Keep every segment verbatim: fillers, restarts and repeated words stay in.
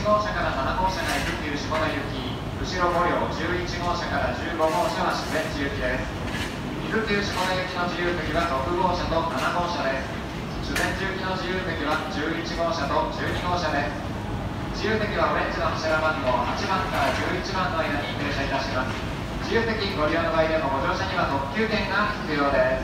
号車からなな号車が行くっていう下田行き、後ろご両じゅういち号車からじゅうご号車は修善地行きです。行くっていう下田行きの自由席はろく号車となな号車です。修善地行きの自由席はじゅういち号車とじゅうに号車です。自由席はオレンジの柱番号はちばんからじゅういちばんの間に停車いたします。自由席ご利用の場合でもご乗車には特急券が必要です。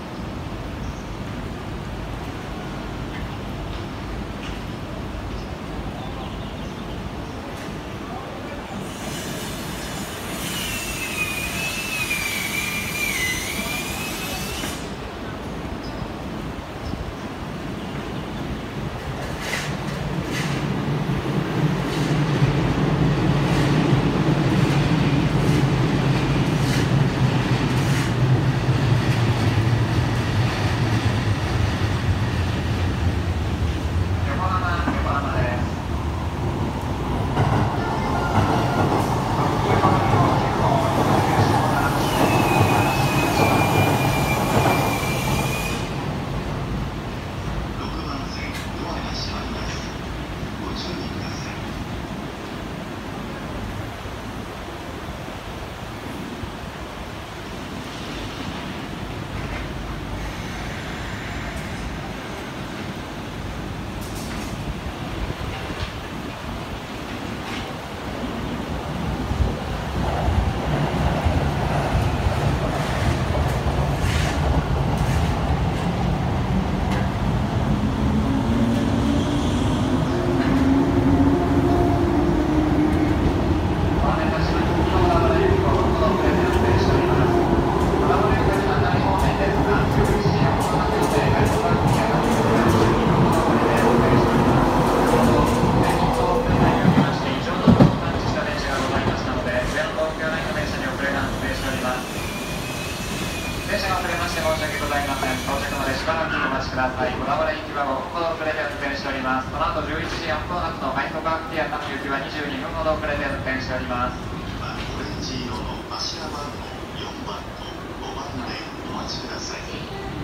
電車が遅れまして申し訳ございません。到着までしばらくお待ちください。小田原行きはごふんほど遅れて運転しております。この後じゅういちじよんぷん発の快速アクティア各行きはにじゅうにふんほど遅れて運転しております。 オレンジ色の柱番号よんばんとごばんでお待ちください。